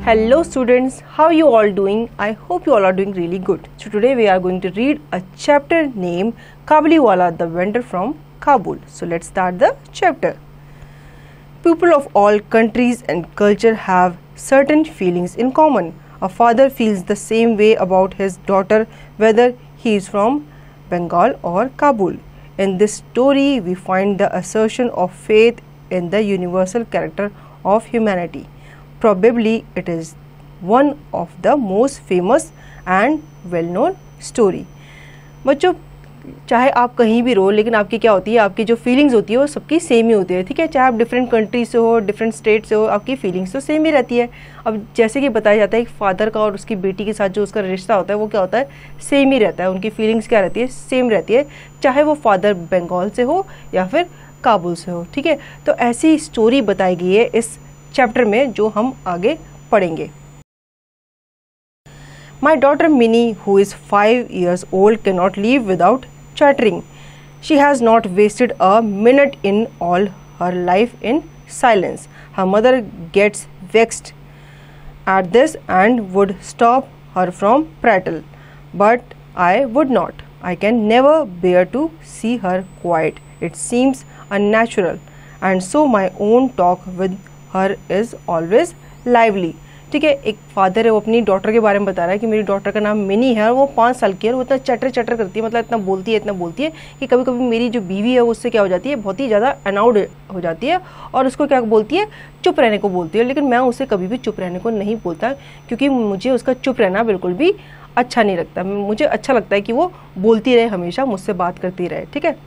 Hello students, how you all doing? I hope you all are doing really good. So today we are going to read a chapter named Kabuliwala, the vendor from Kabul. So let's start the chapter. People of all countries and culture have certain feelings in common. A father feels the same way about his daughter whether he is from Bengal or Kabul. In this story we find the assertion of faith in the universal character of humanity. Probably it is one of the most famous and well-known story. बच्चों, चाहे आप कहीं भी रहो लेकिन आपकी क्या होती है, आपकी जो फीलिंग्स होती है वो सबकी सेम ही होती है. ठीक है, चाहे आप डिफरेंट कंट्री से हो, डिफरेंट स्टेट से हो, आपकी फीलिंग्स तो सेम ही रहती है. अब जैसे कि बताया जाता है एक फादर का और उसकी बेटी के साथ जो उसका रिश्ता होता है वो क्या होता है, सेम ही रहता है. उनकी फीलिंग्स क्या रहती है, सेम रहती है, चाहे वो फादर बंगाल से हो या फिर काबुल से हो. ठीक है, तो ऐसी स्टोरी बताई गई है इस चैप्टर में जो हम आगे पढ़ेंगे. My daughter Minnie, who is 5 years old, cannot live without chattering. She has not wasted a minute in all her life in silence. Her mother gets vexed at this and would stop her from prattle, but I would not. I can never bear to see her quiet. It seems unnatural, and so my own talk with her is always lively. ठीक है, एक father है वो अपनी daughter के बारे में बता रहा है कि मेरी डॉटर का नाम मिनी है और वो 5 साल की है और वो इतना चटर करती है, मतलब इतना बोलती है कि कभी कभी मेरी जो बीवी है वो उससे क्या हो जाती है, बहुत ही ज़्यादा अनाउड हो जाती है और उसको क्या बोलती है, चुप रहने को बोलती है. लेकिन मैं उसे कभी भी चुप रहने को नहीं बोलता क्योंकि मुझे उसका चुप रहना बिल्कुल भी अच्छा नहीं लगता. मुझे अच्छा लगता है कि वो बोलती रहे, हमेशा मुझसे बात करती रहे. ठीक है.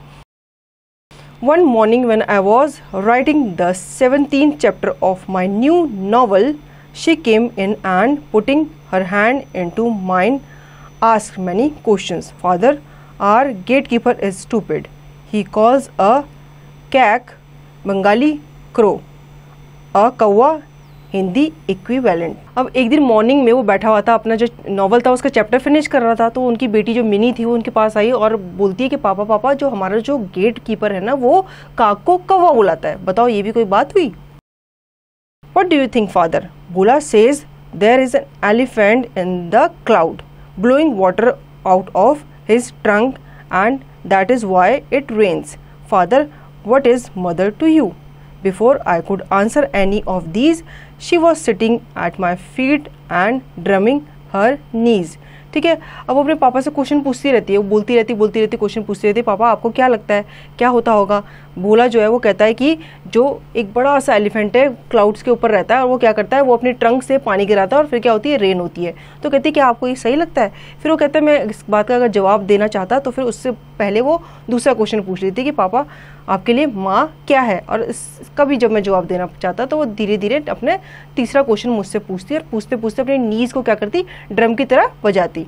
One morning when I was writing the 17th chapter of my new novel, she came in and putting her hand into mine asked many questions. Father, our gatekeeper is stupid. He calls a kak Bengali crow, a kawa Hindi equivalent. अब एक दिन morning में वो बैठा हुआ था, अपना जो नॉवल था उसका चैप्टर फिनिश कर रहा था, तो उनकी बेटी जो मिनी थी वो उनके पास आई और बोलती है कि पापा जो हमारा जो गेट कीपर है ना वो काक को कौवा बुलाता है. बताओ ये भी कोई बात हुई. What do you think father? Bhola says there is an elephant in the cloud blowing water out of his trunk and that is why it rains. Father, what is mother to you? Before I could answer any of these, she was sitting at my feet and drumming her knees. ठीक है, अब वो अपने पापा से question पूछती रहती है, वो बोलती रहती क्वेश्चन पूछती रहती है. पापा आपको क्या लगता है क्या होता होगा? भोला जो है वो कहता है कि जो एक बड़ा सा एलिफेंट है क्लाउड्स के ऊपर रहता है और वो क्या करता है, वो अपनी ट्रंक से पानी गिराता है और फिर क्या होती है, रेन होती है. तो कहती है कि आपको ये सही लगता है? फिर वो कहता है मैं इस बात का अगर जवाब देना चाहता तो फिर उससे पहले वो दूसरा क्वेश्चन पूछ रही थी कि पापा आपके लिए माँ क्या है, और इसका भी जब मैं जवाब देना चाहता तो वो धीरे धीरे अपने तीसरा क्वेश्चन मुझसे पूछती और पूछते अपने नीज को क्या करती, ड्रम की तरह बजाती.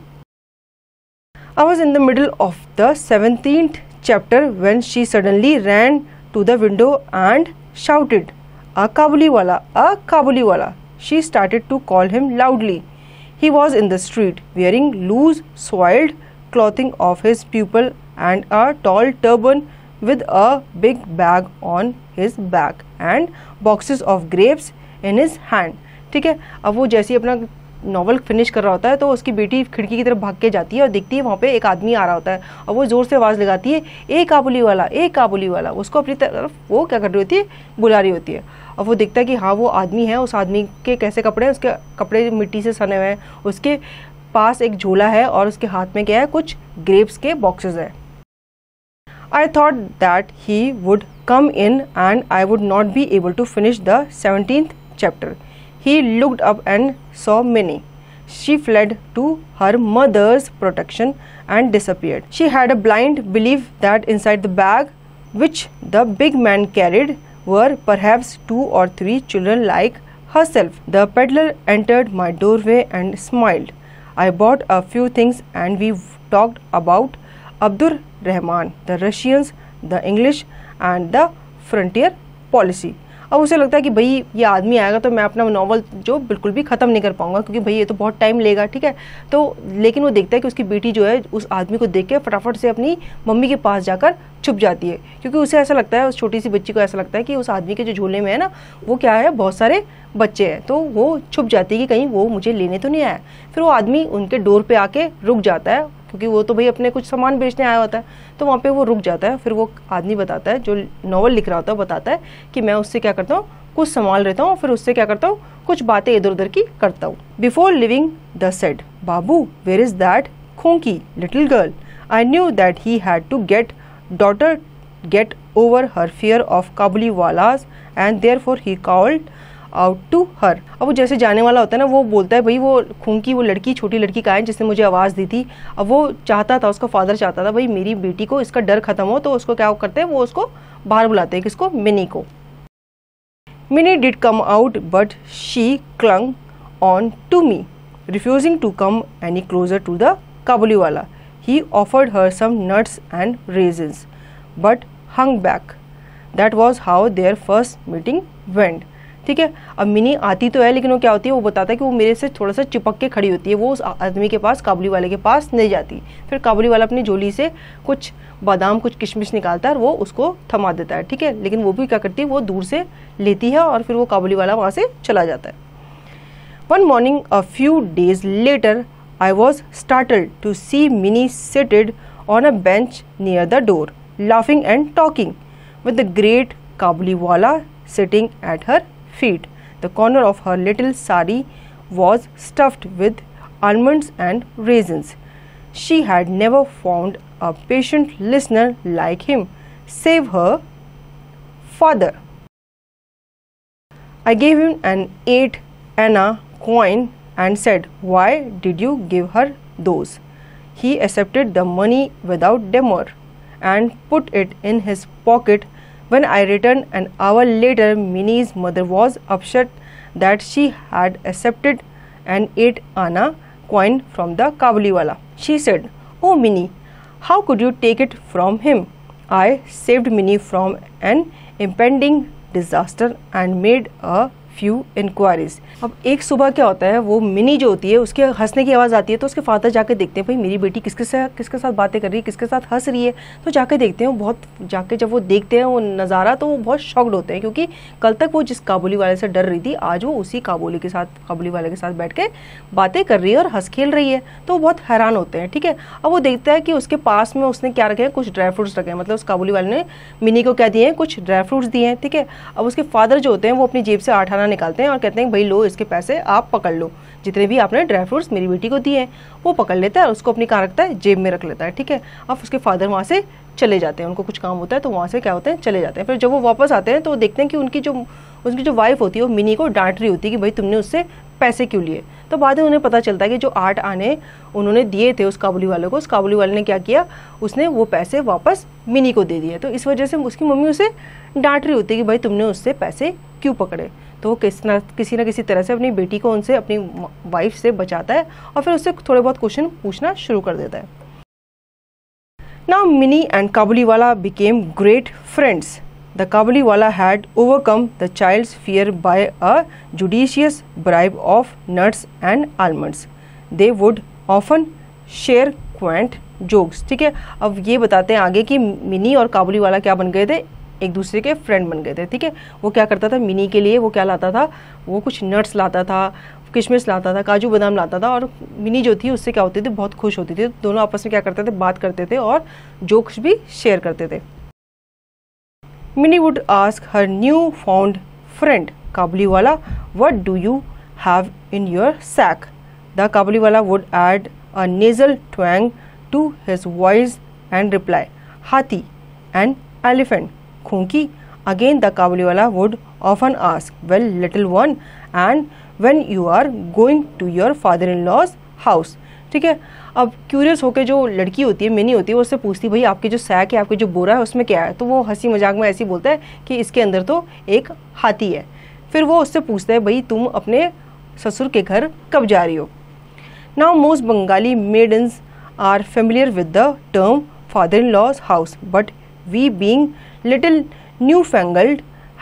I was in the middle of the 17th chapter when she suddenly ran to the window and shouted, "A Kabuliwala, a Kabuliwala!" She started to call him loudly. He was in the street, wearing loose, soiled clothing of his pupil and a tall turban with a big bag on his back and boxes of grapes in his hand. ठीक है, अब वो जैसे ही अपना novel finish कर रहा होता है तो उसकी बेटी खिड़की की तरफ भाग के जाती है और देखती है वहाँ पे एक आदमी आ रहा होता है और वो ज़ोर से आवाज़ लगाती है, ए काबुलीवाला, ए काबुलीवाला. उसको अपनी तरफ वो क्या कर रही होती है, बुला रही होती है. और वो देखता है कि हाँ वो आदमी है. उस आदमी के कैसे कपड़े हैं, उसके कपड़े मिट्टी से सने हुए हैं, उसके पास एक झोला है और उसके हाथ में क्या है, कुछ ग्रेप्स के बॉक्सेस है. I thought that he would come in and I would not be able to finish the 17th chapter. He looked up and saw Minnie. She fled to her mother's protection and disappeared. She had a blind belief that inside the bag which the big man carried were perhaps 2 or 3 children like herself. The peddler entered my doorway and smiled. I bought a few things and we talked about Abdur Rahman, the Russians, the English and the frontier policy. अब उसे लगता है कि भाई ये आदमी आएगा तो मैं अपना नॉवल जो बिल्कुल भी ख़त्म नहीं कर पाऊंगा, क्योंकि भाई ये तो बहुत टाइम लेगा, ठीक है। तो लेकिन वो देखता है कि उसकी बेटी जो है उस आदमी को देख के फटाफट से अपनी मम्मी के पास जाकर छुप जाती है, क्योंकि उसे ऐसा लगता है, उस छोटी सी बच्ची को ऐसा लगता है कि उस आदमी के जो झोले में है ना वो क्या है, बहुत सारे बच्चे हैं। तो वो छुप जाती है कि कहीं वो मुझे लेने तो नहीं आया। फिर वो आदमी उनके डोर पे आके रुक जाता है, क्योंकि वो तो भाई अपने कुछ सामान बेचने आया होता है, तो वहाँ पे वो रुक जाता है। फिर वो आदमी बताता है, जो नॉवल लिख रहा होता है, बताता है कि मैं उससे क्या करता हूँ, कुछ संभाल रहता हूँ, फिर उससे क्या करता हूँ, कुछ बातें इधर उधर की करता हूँ। Before leaving the said, babu where is that khonki little girl, I knew that he had to get over her fear of Kabuliwalas and therefore he called out to her। अब वो जैसे जाने वाला होता है ना, वो बोलता है भाई वो खूंकी, वो लड़की, छोटी लड़की का है जिसने मुझे आवाज़ दी थी। अब वो चाहता था, उसका फादर चाहता था भाई मेरी बेटी को इसका डर खत्म हो, तो उसको क्या करते हैं, वो उसको बाहर बुलाते हैं, किसको, मिनी को। Mini did come out but she clung on to me, refusing to come any closer to the Kabuliwala. He offered her some nuts and raisins but hung back। That was how their first meeting went। ठीक है, अब mini आती तो है, लेकिन वो क्या होती है, वो बताता है कि वो मेरे से थोड़ा सा चिपक के खड़ी होती है, वो उस आदमी के पास, काबुली वाले के पास नहीं जाती। फिर काबुली वाला अपनी झोली से कुछ बादाम, कुछ किशमिश निकालता है और वो उसको थमा देता है, ठीक है। लेकिन वो भी क्या करती है, वो दूर से लेती है और फिर वो काबुली वाला वहाँ से चला जाता है। One morning a few days later I was startled to see Minnie seated on a bench near the door, laughing and talking, with the great Kabuliwala sitting at her feet. The corner of her little sari was stuffed with almonds and raisins. She had never found a patient listener like him, save her father. I gave him an 8 anna coin and said, "Why did you give her those?" He accepted the money without demur and put it in his pocket. When I returned an hour later, Minnie's mother was upset that she had accepted an 8 anna coin from the Kabuliwala. She said, "Oh Minnie, how could you take it from him?" I saved Minnie from an impending disaster and made a few inquiries। अब एक सुबह क्या होता है, वो mini जो होती है उसके हंसने की आवाज़ आती है, तो उसके फादर जाके देखते हैं भाई मेरी बेटी किसके साथ बातें कर रही है, किसके साथ हंस रही है। तो जाके देखते हैं, बहुत जाके जब वो देखते हैं वो नज़ारा, तो वो बहुत शॉक्ड होते हैं, क्योंकि कल तक वो जिस काबुली वाले से डर रही थी, आज वो उसी काबुली वाले के साथ बैठ के बातें कर रही है और हंस खेल रही है। तो वो बहुत हैरान होते हैं, ठीक है। अब वो देखता है कि उसके पास में उसने क्या रखे हैं, कुछ ड्राई फ्रूट्स रखे हैं, मतलब उस काबुली वाले ने मिनी को क्या दिए हैं, कुछ ड्राई फ्रूट्स दिए हैं, ठीक है। अब उसके फादर जो होते हैं वो अपनी जेब से 8 आना निकालते हैं और कहते हैं भाई लो इसके पैसे आप पकड़ लो, जितने भी आपने ड्राई फ्रूट्स मेरी बेटी को दिए हैं। वो पकड़ लेता है और उसको अपनी कहाँ रखता है, जेब में रख लेता है, ठीक है। अब उसके फादर वहाँ से चले जाते हैं, उनको कुछ काम होता है तो वहाँ से क्या होते हैं, चले जाते हैं। फिर जब वो वापस आते हैं तो देखते हैं कि उनकी जो वाइफ होती है वो मिनी को डांट रही होती है कि भाई तुमने उससे पैसे क्यों लिए। तो बाद में उन्हें पता चलता है कि जो 8 आने उन्होंने दिए थे उस काबुली वाले को, उस काबुली वाले ने क्या किया, उसने वो पैसे वापस मिनी को दे दिए। तो इस वजह से उसकी मम्मी उसे डांट रही होती है कि भाई तुमने उससे पैसे क्यों पकड़े। तो वो किसी न किसी तरह से अपनी बेटी को उनसे, अपनी वाइफ से बचाता है और फिर उससे थोड़े बहुत क्वेश्चन पूछना शुरू कर देता है। Now Minnie and Kabuliwala became great friends. The Kabuliwala had overcome the child's fear by a judicious bribe of nuts and almonds. They would often share quaint jokes। ठीक है, अब ये बताते हैं आगे कि मिनी और काबुलीवाला क्या बन गए थे, एक दूसरे के फ्रेंड बन गए थे, ठीक है। वो क्या करता था, मिनी के लिए वो क्या लाता था, वो कुछ नट्स लाता था, किशमिश लाता था, काजू बादाम लाता था, और मिनी जो थी उससे क्या होती थी, बहुत खुश होती थी। दोनों आपस में क्या करते थे, बात करते थे और जोक्स भी शेयर करते थे। Mini would ask her new found friend Kabuliwala, what do you have in your sack? The Kabuliwala would add a nasal twang to his voice and reply, hathi and elephant, khonki. Again the Kabuliwala would often ask, well little one, and when you are going to your father-in-law's house? ठीक है, अब curious होकर जो लड़की होती है, mini होती है, वो उससे पूछती भाई आपकी जो सैक है, आपकी जो बोरा है उसमें क्या है? तो वो हंसी मजाक में ऐसे बोलता है कि इसके अंदर तो एक हाथी है। फिर वो उससे पूछता है भाई तुम अपने ससुर के घर कब जा रही हो? Now most Bengali maidens are familiar with the term father-in-law's house, but we being little newfangled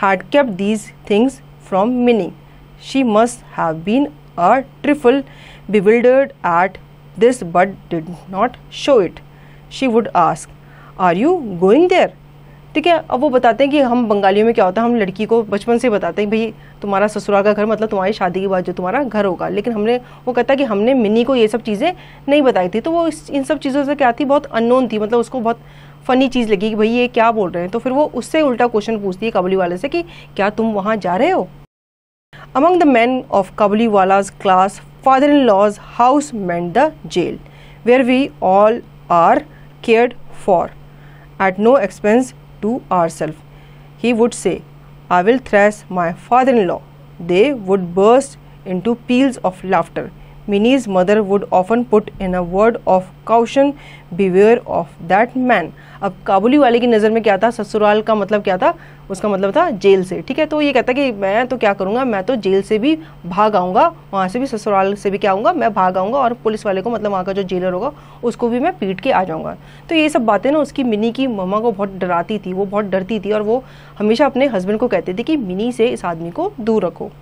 had kept these things from Minnie. She must have been a trifle bewildered at this but did not show it. She would ask, "Are you going there?" ठीक है, अब वो बताते हैं कि हम बंगालियों में क्या होता है, हम लड़की को बचपन से बताते हैं भाई तुम्हारा ससुराल का घर मतलब तुम्हारी शादी के बाद जो तुम्हारा घर होगा, लेकिन वो कहता है कि हमने मिनी को ये सब चीज़ें नहीं बताई थी, तो वो इन सब चीज़ों से क्या थी, बहुत अननोन थी, मतलब उसको बहुत फ़नी चीज़ लगी कि भाई ये क्या बोल रहे हैं। तो फिर वो उससे उल्टा क्वेश्चन पूछती है काबुलीवाला से कि क्या तुम वहाँ जा रहे हो। Among the men of Kabuliwala's class, father-in-law's house meant the jail, where we all are cared for at no expense to ourselves. He would say, "I will thrash my father-in-law." They would burst into peals of laughter. Minnie's mother would often put in a word of caution, "Beware of that man." अब काबुली वाले की नज़र में क्या था, ससुराल का मतलब क्या था, उसका मतलब था जेल से। ठीक है, तो ये कहता कि मैं तो क्या करूँगा, मैं तो जेल से भी भाग आऊँगा, वहाँ से भी ससुराल से भी क्या आऊँगा, मैं भाग आऊँगा, और पुलिस वाले को मतलब वहाँ का जो जेलर होगा उसको भी मैं पीट के आ जाऊँगा। तो ये सब बातें ना उसकी मिनी की मम्मा को बहुत डराती थी, वो बहुत डरती थी, और वो हमेशा अपने हस्बैंड को कहती थी कि मिनी से इस आदमी को दूर रखो।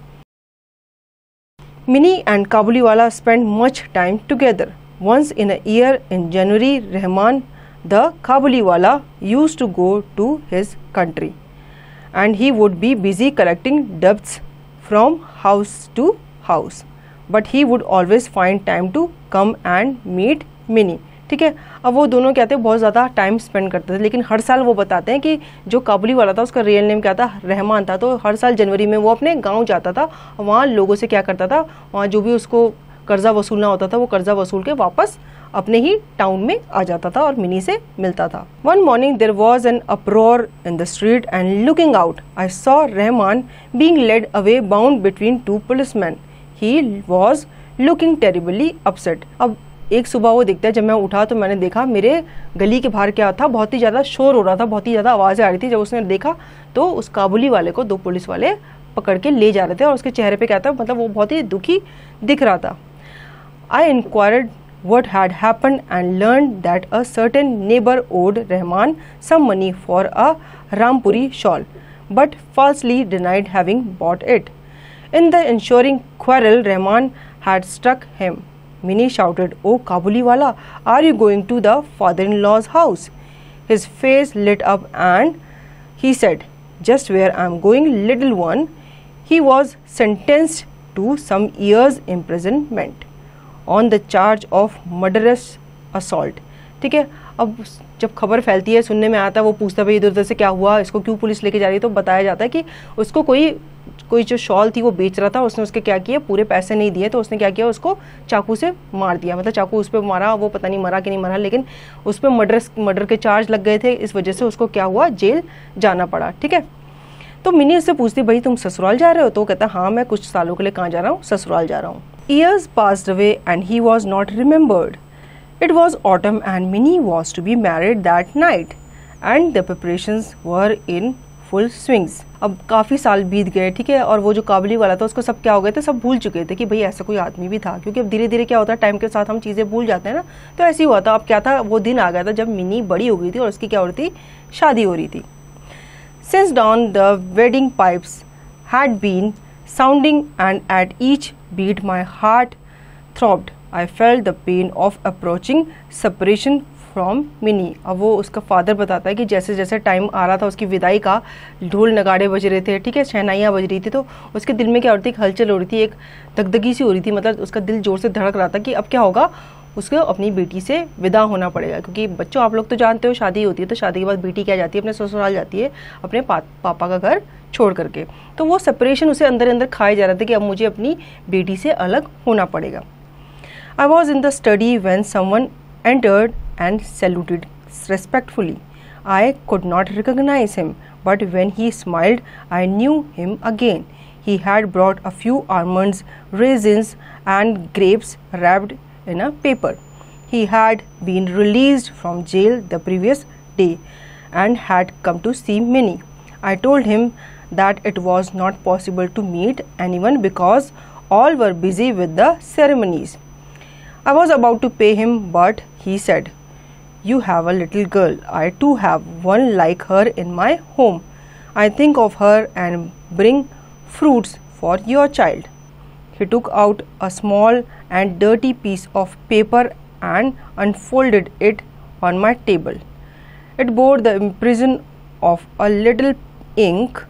Minnie and Kabuliwala spent much time together. Once in a year in January, Rahman, the Kabuliwala, used to go to his country, and he would be busy collecting debts from house to house. But he would always find time to come and meet Minnie. ठीक है, अब वो दोनों क्या थे, बहुत ज़्यादा time spend करते थे, लेकिन हर साल वो बताते हैं कि जो काबुली वाला था उसका रियल नेम क्या था, रहमान था। तो हर साल जनवरी में वो अपने गांव जाता था, वहाँ लोगों से क्या करता था, वहाँ जो भी उसको कर्जा वसूलना होता था वो कर्जा वसूल के वापस अपने ही टाउन में आ जाता था और मिनी से मिलता था। One morning there was an uproar in the street and looking out I saw Rahman being led away bound between two policeman. He was looking terribly upset. अब एक सुबह वो दिखता है, जब मैं उठा तो मैंने देखा मेरे गली के बाहर क्या था, बहुत ही ज़्यादा शोर हो रहा था, बहुत ही ज़्यादा आवाज़ें आ रही थी। जब उसने देखा तो उस काबुली वाले को दो पुलिस वाले पकड़ के ले जा रहे थे और उसके चेहरे पे क्या था, मतलब वो बहुत ही दुखी दिख रहा था। I inquired what had happened and learned that a certain neighbor owed Rahman some money for a Rampuri shawl, but falsely denied having bought it. In the ensuing quarrel, Rahman had struck him. Minnie shouted, "Oh Kabuliwala, are you going to the father-in-law's house?" His face lit up and he said, "Just where I am going, little one." He was sentenced to some years imprisonment on the charge of murderous assault. ठीक है, अब जब खबर फैलती है, सुनने में आता है, वो पूछता भाई इधर उधर से क्या हुआ, इसको क्यों पुलिस लेके जा रही है, तो बताया जाता है कि उसको कोई जो शॉल थी वो बेच रहा था, उसने उसके क्या किया, पूरे पैसे नहीं दिए तो उसने क्या किया, उसको चाकू से मार दिया। मतलब चाकू उस पर मारा, वो पता नहीं मरा कि नहीं मरा, लेकिन उस पर मर्डर के चार्ज लग गए थे, इस वजह से उसको क्या हुआ, जेल जाना पड़ा। ठीक है, तो मिनी उससे पूछती भाई तुम ससुराल जा रहे हो, तो कहता हाँ मैं कुछ सालों के लिए कहाँ जा रहा हूँ, ससुराल जा रहा हूँ। Years passed away and he was not remembered. It was autumn and Minnie was to be married that night and the preparations were in full swings. अब काफ़ी साल बीत गए, ठीक है, और वो जो काबुली वाला था उसको सब क्या हो गए थे, सब भूल चुके थे कि भाई ऐसा कोई आदमी भी था, क्योंकि अब धीरे धीरे क्या होता है, टाइम के साथ हम चीज़ें भूल जाते हैं ना, तो ऐसे ही हुआ था। अब क्या था, वो दिन आ गया था जब मिनी बड़ी हो गई थी और उसकी क्या हो रही थी, शादी हो रही थी। Since dawn the wedding pipes had been sounding and at each beat my heart throbbed. I felt the pain of approaching separation from Minnie. अब वो उसका फादर बताता है कि जैसे जैसे टाइम आ रहा था उसकी विदाई का, ढोल नगाड़े बज रहे थे, ठीक है, शहनाइयाँ बज रही थी, तो उसके दिल में क्या हो रही थी, हलचल हो रही थी, एक दगदगी सी हो रही थी, मतलब उसका दिल जोर से धड़क रहा था कि अब क्या होगा, उसको अपनी बेटी से विदा होना पड़ेगा। क्योंकि बच्चों आप लोग तो जानते हो शादी होती है तो शादी के बाद बेटी क्या जाती है, अपने ससुराल जाती है, अपने पापा का घर छोड़ करके। तो वो सेपरेशन उसे अंदर अंदर खाए जा रहा था कि अब मुझे अपनी बेटी से अलग होना पड़ेगा। I was in the study when someone entered and saluted respectfully. I could not recognize him, but when he smiled, I knew him again. He had brought a few almonds, raisins, and grapes wrapped in a paper. He had been released from jail the previous day and had come to see Minnie. I told him that it was not possible to meet anyone because all were busy with the ceremonies. I was about to pay him, but he said, "You have a little girl. I too have one like her in my home. I think of her and bring fruits for your child. He took out a small and dirty piece of paper and unfolded it on my table. It bore the impression of a little ink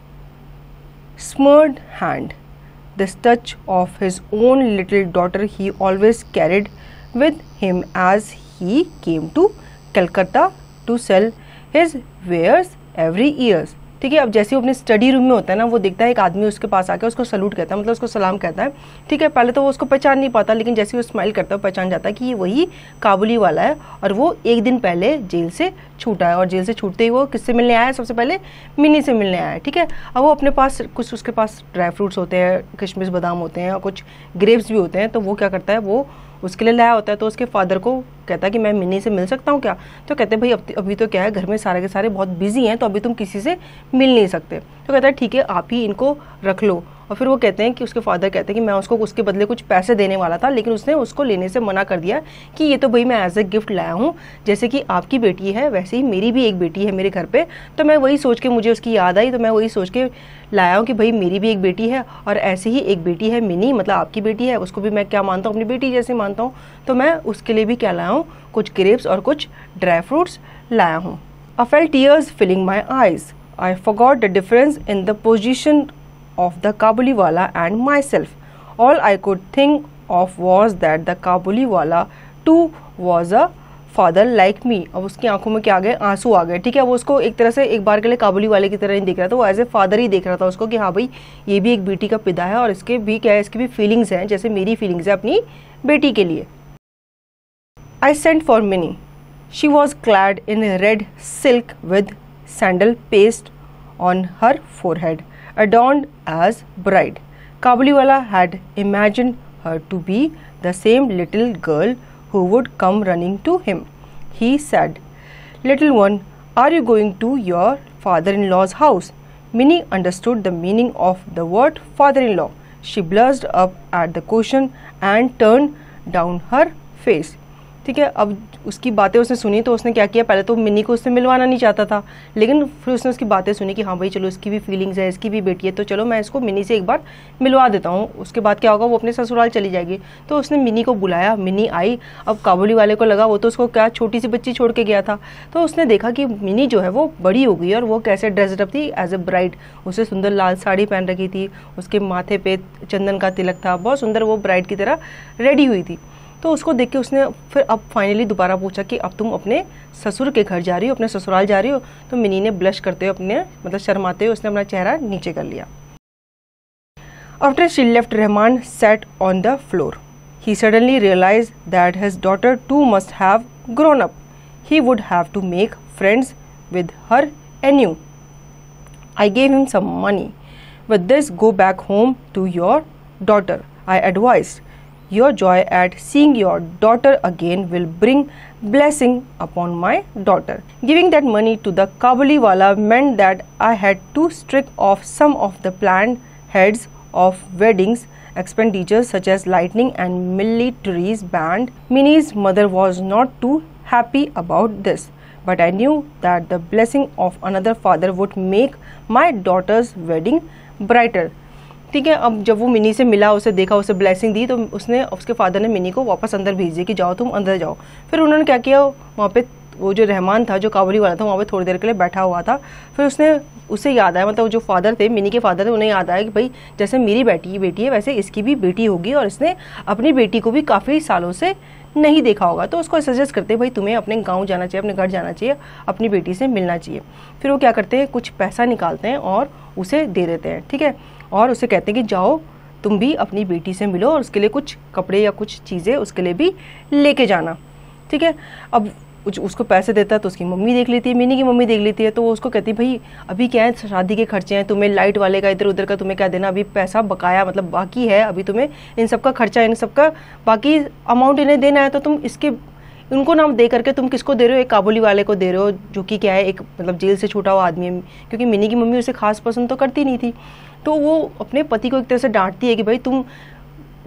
smeared hand, this touch of his own little daughter he always carried with him as he came to Calcutta to sell his wares every year. ठीक है, अब जैसे वो अपने study room में होता है ना, वो देखता है एक आदमी उसके पास आके उसको सलूट कहता है, मतलब उसको सलाम कहता है. ठीक है, पहले तो वो उसको पहचान नहीं पाता, लेकिन जैसे वो स्माइल करता है पहचान जाता है कि ये वही काबुली वाला है और वो एक दिन पहले जेल से छूटा है. और जेल से छूटते ही वो किससे मिलने आया है? सबसे पहले मिनी से मिलने आया है. ठीक है, अब वो अपने पास कुछ उसके पास ड्राई फ्रूट्स होते हैं, किशमिश बादाम होते हैं और कुछ ग्रेप्स भी होते हैं. तो वो क्या करता है, वो उसके लिए लाया होता है. तो उसके फादर को कहता है कि मैं मिनी से मिल सकता हूँ क्या? तो कहते हैं भाई अभी तो क्या है, घर में सारे के सारे बहुत बिजी हैं, तो अभी तुम किसी से मिल नहीं सकते. तो कहता है ठीक है, आप ही इनको रख लो. और फिर वो कहते हैं कि उसके फादर कहते हैं कि मैं उसको उसके बदले कुछ पैसे देने वाला था, लेकिन उसने उसको लेने से मना कर दिया कि ये तो भाई मैं एज ए गिफ्ट लाया हूँ, जैसे कि आपकी बेटी है वैसे ही मेरी भी एक बेटी है मेरे घर पे. तो मैं वही सोच के, मुझे उसकी याद आई, तो मैं वही सोच के लाया हूँ कि भाई मेरी भी एक बेटी है और ऐसे ही एक बेटी है मिनी, मतलब आपकी बेटी है, उसको भी मैं क्या मानता हूँ, अपनी बेटी जैसे मानता हूँ. तो मैं उसके लिए भी क्या लाया हूँ, कुछ ग्रेप्स और कुछ ड्राई फ्रूट्स लाया हूँ. I felt tears filling my eyes. I forgot the difference in the position of the Kabuliwala and myself. All I could think of was that the Kabuliwala too was a father like me. अब उसकी आंखों में क्या आ गए, आंसू आ गए. ठीक है, वो उसको एक तरह से एक बार के लिए काबुली वाले की तरह नहीं देख रहा था, वो एज ए फादर ही देख रहा था उसको कि हाँ भाई ये भी एक बेटी का पिता है और इसके भी क्या है, इसकी भी फीलिंग्स हैं जैसे मेरी फीलिंग्स है अपनी बेटी के लिए. I sent for Minnie. She was clad in red silk with sandal paste on her forehead, adorned as bride. Kabuliwala had imagined her to be the same little girl who would come running to him. He said, "Little one, are you going to your father-in-law's house?" Minnie understood the meaning of the word father-in-law. She blushed up at the question and turned down her face. ठीक है, अब उसकी बातें उसने सुनी तो उसने क्या किया, पहले तो मिनी को उससे मिलवाना नहीं चाहता था, लेकिन फिर उसने उसकी बातें सुनी कि हाँ भाई चलो इसकी भी फीलिंग्स है, इसकी भी बेटी है, तो चलो मैं इसको मिनी से एक बार मिलवा देता हूँ. उसके बाद क्या होगा, वो अपने ससुराल चली जाएगी. तो उसने मिनी को बुलाया, मिनी आई. अब काबुली वाले को लगा वो तो उसको क्या छोटी सी बच्ची छोड़ के गया था, तो उसने देखा कि मिनी जो है वो बड़ी हो गई और वो कैसे ड्रेस्ड अप थी एज ए ब्राइड. उसे सुंदर लाल साड़ी पहन रखी थी, उसके माथे पे चंदन का तिलक था, बहुत सुंदर वो ब्राइड की तरह रेडी हुई थी. तो उसको देख के उसने फिर अब फाइनली दोबारा पूछा कि अब तुम अपने ससुर के घर जा रही हो, अपने ससुराल जा रही हो? तो मिनी ने ब्लश करते हुए अपने मतलब शर्माते हुए उसने अपना चेहरा नीचे कर लिया. After she left, Rahman sat on the floor. He suddenly realized that his daughter too must have grown up. He would have to make friends with her anew. I gave him some money. With this, go back home to your daughter, I advised. Your joy at seeing your daughter again will bring blessing upon my daughter. Giving that money to the Kabuliwala meant that I had to strike off some of the planned heads of weddings expenditures such as lighting and military's band. Minnie's mother was not too happy about this, but I knew that the blessing of another father would make my daughter's wedding brighter. ठीक है, अब जब वो mini से मिला, उसे देखा, उसे ब्लेसिंग दी, तो उसने उसके फादर ने मिनी को वापस अंदर भेज दिया कि जाओ तुम अंदर जाओ. फिर उन्होंने क्या किया, वहाँ पे वो जो रहमान था, जो काबुली वाला था, वहाँ पे थोड़ी देर के लिए बैठा हुआ था. फिर उसने उससे याद आया, मतलब जो फादर थे, मिनी के फादर थे, उन्हें याद आया कि भाई जैसे मेरी बेटी है वैसे इसकी भी बेटी होगी और इसने अपनी बेटी को भी काफ़ी सालों से नहीं देखा होगा. तो उसको सजेस्ट करते भाई तुम्हें अपने गाँव जाना चाहिए, अपने घर जाना चाहिए, अपनी बेटी से मिलना चाहिए. फिर वो क्या करते हैं, कुछ पैसा निकालते हैं और उसे दे देते हैं. ठीक है, और उसे कहते हैं कि जाओ तुम भी अपनी बेटी से मिलो और उसके लिए कुछ कपड़े या कुछ चीज़ें उसके लिए भी लेके जाना. ठीक है, अब उसको पैसे देता है तो उसकी मम्मी देख लेती है, मिनी की मम्मी देख लेती है. तो वो उसको कहती है भाई अभी क्या है, शादी के खर्चे हैं, तुम्हें लाइट वाले का इधर उधर का तुम्हें क्या देना, अभी पैसा बकाया मतलब बाकी है, अभी तुम्हें इन सब का खर्चा, इन सब का बाकी अमाउंट इन्हें देना है. तो तुम इसके उनको नाम दे करके तुम किसको दे रहे हो, एक काबुली वाले को दे रहे हो, जो कि क्या है एक मतलब जेल से छूटा हुआ आदमी है. क्योंकि मिनी की मम्मी उसे खास पसंद तो करती नहीं थी, तो वो अपने पति को एक तरह से डांटती है कि भाई तुम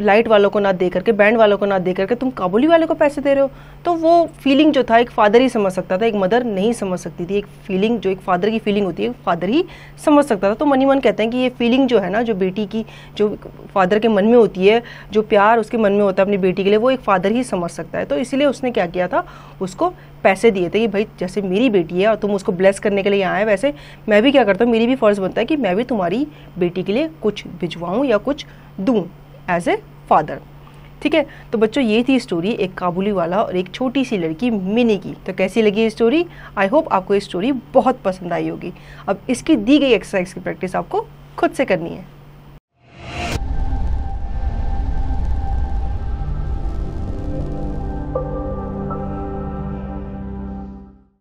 लाइट वालों को ना दे करके, बैंड वालों को ना दे करके तुम काबुली वाले को पैसे दे रहे हो। तो वो फीलिंग जो था एक फादर ही समझ सकता था, एक मदर नहीं समझ सकती थी। एक फीलिंग जो एक फादर की फीलिंग होती है फादर ही समझ सकता था। तो मन ही मन कहते हैं कि ये फीलिंग जो है ना, जो बेटी की, जो फादर के मन में होती है, जो प्यार उसके मन में होता है अपनी बेटी के लिए, वो एक फादर ही समझ सकता है। तो इसीलिए उसने क्या किया था, उसको पैसे दिए थे कि भाई जैसे मेरी बेटी है और तुम उसको ब्लेस करने के लिए आए, वैसे मैं भी क्या करता हूँ, मेरी भी फर्ज बनता है कि मैं भी तुम्हारी बेटी के लिए कुछ भिजवाऊँ या कुछ दूँ एज ए फादर। ठीक है, तो बच्चों ये थी स्टोरी एक काबुली वाला और एक छोटी सी लड़की मिनी की। तो कैसी लगी ये स्टोरी? आई होप आपको ये स्टोरी बहुत पसंद आई होगी। अब इसकी दी गई एक्सरसाइज की प्रैक्टिस आपको खुद से करनी है।